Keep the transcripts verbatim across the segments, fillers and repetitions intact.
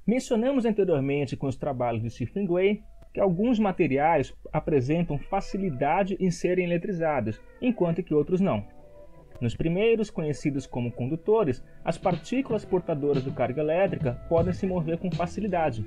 Mencionamos anteriormente com os trabalhos de Stephen Gray que alguns materiais apresentam facilidade em serem eletrizados, enquanto que outros não. Nos primeiros, conhecidos como condutores, as partículas portadoras de carga elétrica podem se mover com facilidade.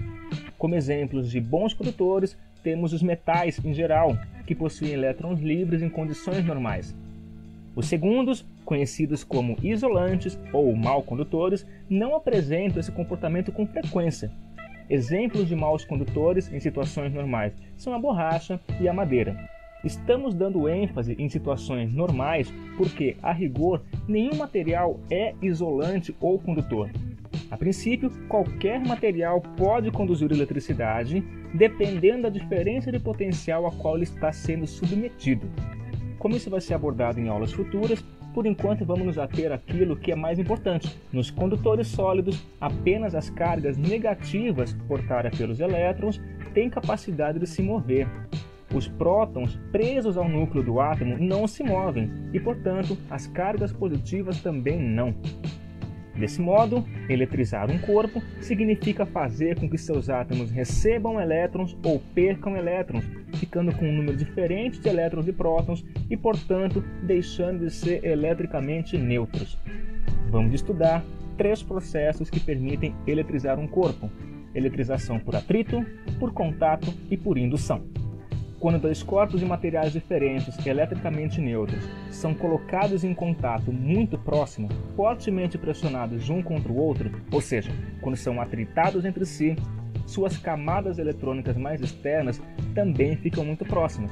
Como exemplos de bons condutores, temos os metais em geral, que possuem elétrons livres em condições normais. Os segundos, conhecidos como isolantes ou mal condutores, não apresentam esse comportamento com frequência. Exemplos de maus condutores em situações normais são a borracha e a madeira. Estamos dando ênfase em situações normais porque, a rigor, nenhum material é isolante ou condutor. A princípio, qualquer material pode conduzir eletricidade, dependendo da diferença de potencial a qual ele está sendo submetido. Como isso vai ser abordado em aulas futuras, por enquanto vamos nos ater àquilo que é mais importante. Nos condutores sólidos, apenas as cargas negativas portadas pelos elétrons têm capacidade de se mover. Os prótons presos ao núcleo do átomo não se movem e, portanto, as cargas positivas também não. Desse modo, eletrizar um corpo significa fazer com que seus átomos recebam elétrons ou percam elétrons, ficando com um número diferente de elétrons e prótons e, portanto, deixando de ser eletricamente neutros. Vamos estudar três processos que permitem eletrizar um corpo: eletrização por atrito, por contato e por indução. Quando dois corpos de materiais diferentes, eletricamente neutros, são colocados em contato muito próximo, fortemente pressionados um contra o outro, ou seja, quando são atritados entre si, suas camadas eletrônicas mais externas também ficam muito próximas.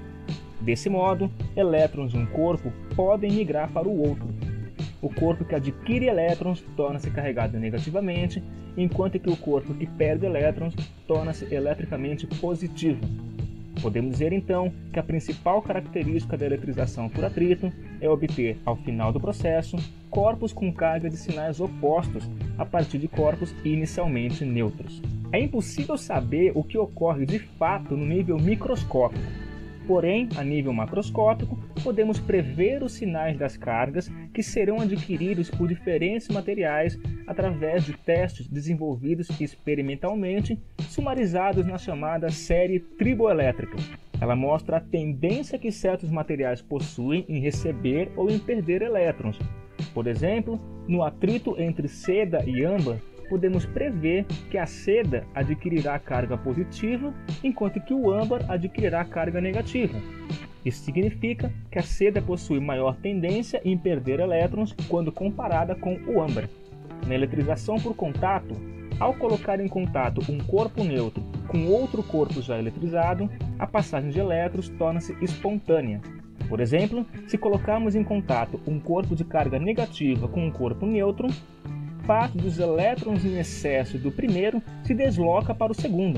Desse modo, elétrons de um corpo podem migrar para o outro. O corpo que adquire elétrons torna-se carregado negativamente, enquanto que o corpo que perde elétrons torna-se eletricamente positivo. Podemos dizer então que a principal característica da eletrização por atrito é obter, ao final do processo, corpos com carga de sinais opostos a partir de corpos inicialmente neutros. É impossível saber o que ocorre de fato no nível microscópico. Porém, a nível macroscópico, podemos prever os sinais das cargas que serão adquiridos por diferentes materiais através de testes desenvolvidos experimentalmente, sumarizados na chamada série triboelétrica. Ela mostra a tendência que certos materiais possuem em receber ou em perder elétrons. Por exemplo, no atrito entre seda e âmbar, podemos prever que a seda adquirirá carga positiva, enquanto que o âmbar adquirirá carga negativa. Isso significa que a seda possui maior tendência em perder elétrons quando comparada com o âmbar. Na eletrização por contato, ao colocar em contato um corpo neutro com outro corpo já eletrizado, a passagem de elétrons torna-se espontânea. Por exemplo, se colocarmos em contato um corpo de carga negativa com um corpo neutro, parte dos elétrons em excesso do primeiro se desloca para o segundo.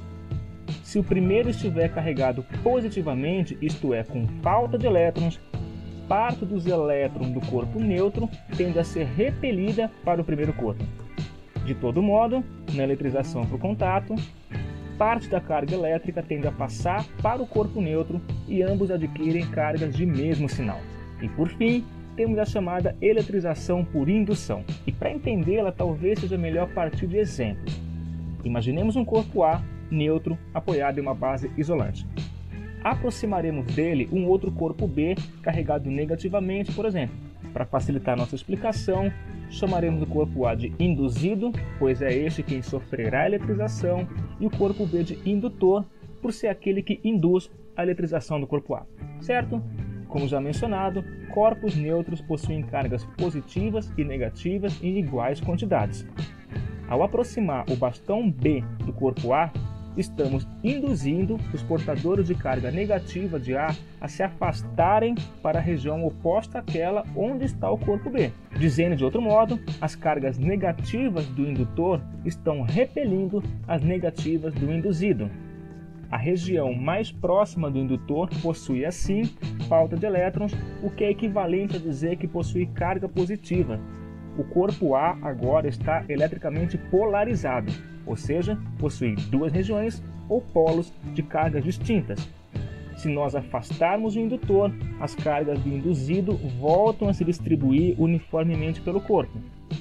Se o primeiro estiver carregado positivamente, isto é, com falta de elétrons, parte dos elétrons do corpo neutro tende a ser repelida para o primeiro corpo. De todo modo, na eletrização por contato, parte da carga elétrica tende a passar para o corpo neutro e ambos adquirem cargas de mesmo sinal. E por fim, temos a chamada eletrização por indução. E para entendê-la, talvez seja melhor partir de exemplos. Imaginemos um corpo A neutro apoiado em uma base isolante. Aproximaremos dele um outro corpo B carregado negativamente, por exemplo. Para facilitar nossa explicação, chamaremos o corpo A de induzido, pois é este quem sofrerá a eletrização, e o corpo B de indutor, por ser aquele que induz a eletrização do corpo A. Certo? Como já mencionado, corpos neutros possuem cargas positivas e negativas em iguais quantidades. Ao aproximar o bastão B do corpo A, estamos induzindo os portadores de carga negativa de A a se afastarem para a região oposta àquela onde está o corpo B. Dizendo de outro modo, as cargas negativas do indutor estão repelindo as negativas do induzido. A região mais próxima do indutor possui, assim, falta de elétrons, o que é equivalente a dizer que possui carga positiva. O corpo A agora está eletricamente polarizado, ou seja, possui duas regiões ou polos de cargas distintas. Se nós afastarmos o indutor, as cargas do induzido voltam a se distribuir uniformemente pelo corpo.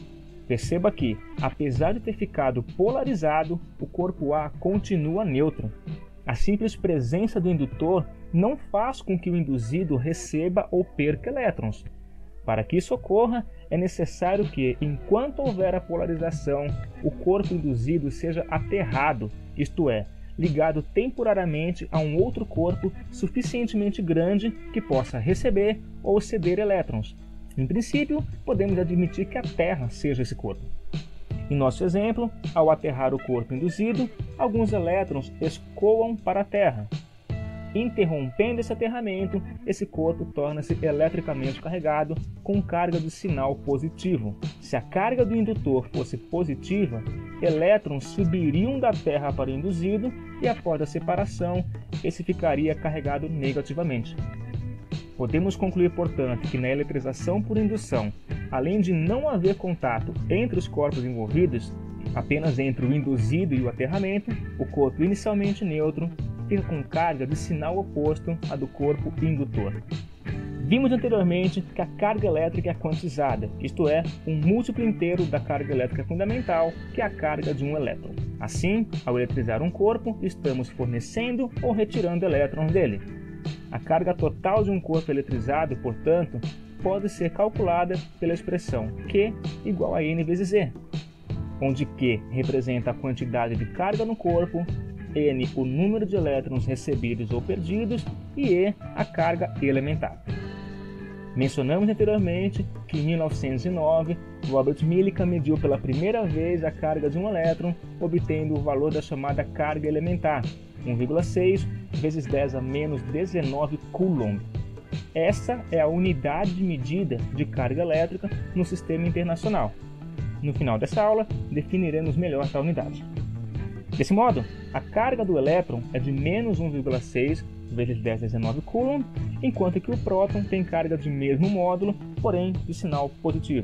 Perceba que, apesar de ter ficado polarizado, o corpo A continua neutro. A simples presença do indutor não faz com que o induzido receba ou perca elétrons. Para que isso ocorra, é necessário que, enquanto houver a polarização, o corpo induzido seja aterrado, isto é, ligado temporariamente a um outro corpo suficientemente grande que possa receber ou ceder elétrons. Em princípio, podemos admitir que a Terra seja esse corpo. Em nosso exemplo, ao aterrar o corpo induzido, alguns elétrons escoam para a Terra. Interrompendo esse aterramento, esse corpo torna-se eletricamente carregado com carga de sinal positivo. Se a carga do indutor fosse positiva, elétrons subiriam da Terra para o induzido e após a separação, esse ficaria carregado negativamente. Podemos concluir, portanto, que na eletrização por indução, além de não haver contato entre os corpos envolvidos, apenas entre o induzido e o aterramento, o corpo inicialmente neutro fica com carga de sinal oposto à do corpo indutor. Vimos anteriormente que a carga elétrica é quantizada, isto é, um múltiplo inteiro da carga elétrica fundamental, que é a carga de um elétron. Assim, ao eletrizar um corpo, estamos fornecendo ou retirando elétrons dele. A carga total de um corpo eletrizado, portanto, pode ser calculada pela expressão Q igual a N vezes E, onde Q representa a quantidade de carga no corpo, N o número de elétrons recebidos ou perdidos e E a carga elementar. Mencionamos anteriormente que em mil novecentos e nove, Robert Millikan mediu pela primeira vez a carga de um elétron, obtendo o valor da chamada carga elementar, um vírgula seis vezes dez a menos dezenove coulomb. Essa é a unidade de medida de carga elétrica no sistema internacional. No final dessa aula, definiremos melhor essa unidade. Desse modo, a carga do elétron é de menos um vírgula seis vezes dez a dezenove coulomb, enquanto que o próton tem carga de mesmo módulo, porém de sinal positivo.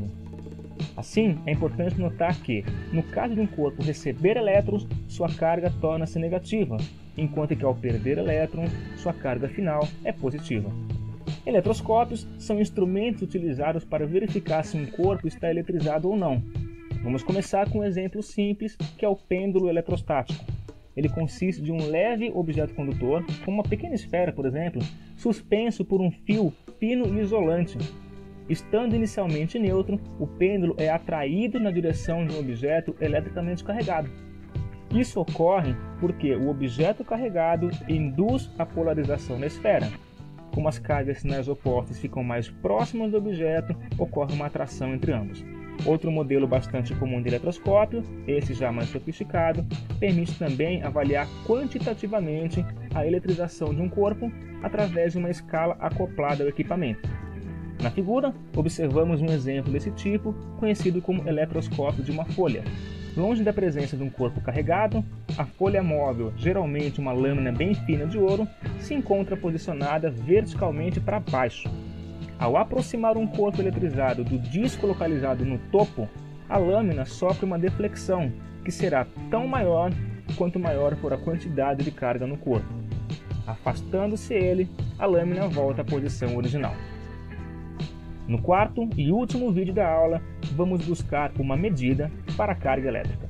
Assim, é importante notar que, no caso de um corpo receber elétrons, sua carga torna-se negativa, enquanto que ao perder elétrons, sua carga final é positiva. Eletroscópios são instrumentos utilizados para verificar se um corpo está eletrizado ou não. Vamos começar com um exemplo simples, que é o pêndulo eletrostático. Ele consiste de um leve objeto condutor, como uma pequena esfera, por exemplo, suspenso por um fio fino e isolante. Estando inicialmente neutro, o pêndulo é atraído na direção de um objeto eletricamente carregado. Isso ocorre porque o objeto carregado induz a polarização na esfera. Como as cargas de sinais opostos ficam mais próximas do objeto, ocorre uma atração entre ambos. Outro modelo bastante comum de eletroscópio, esse já mais sofisticado, permite também avaliar quantitativamente a eletrização de um corpo através de uma escala acoplada ao equipamento. Na figura, observamos um exemplo desse tipo, conhecido como eletroscópio de uma folha. Longe da presença de um corpo carregado, a folha móvel, geralmente uma lâmina bem fina de ouro, se encontra posicionada verticalmente para baixo. Ao aproximar um corpo eletrizado do disco localizado no topo, a lâmina sofre uma deflexão, que será tão maior quanto maior for a quantidade de carga no corpo. Afastando-se ele, a lâmina volta à posição original. No quarto e último vídeo da aula, vamos buscar uma medida para a carga elétrica.